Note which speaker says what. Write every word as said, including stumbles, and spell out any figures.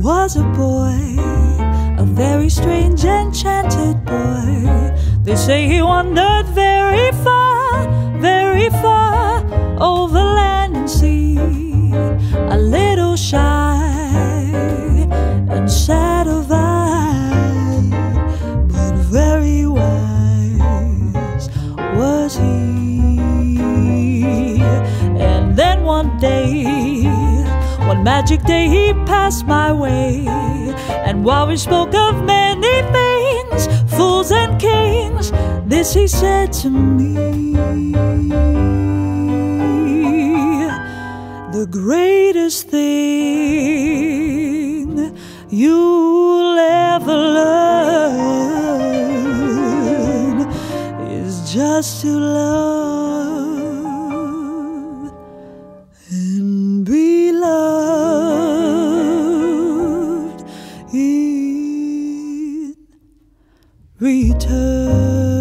Speaker 1: was a boy, a very strange, enchanted boy. They say he wandered very far, very far, over land and sea, a little shy and sad of eye, but very wise was he. And then one day, one magic day, he passed my way, and while we spoke of many things, fools and kings, this he said to me: the greatest thing you'll ever learn is just to love and be loved in return.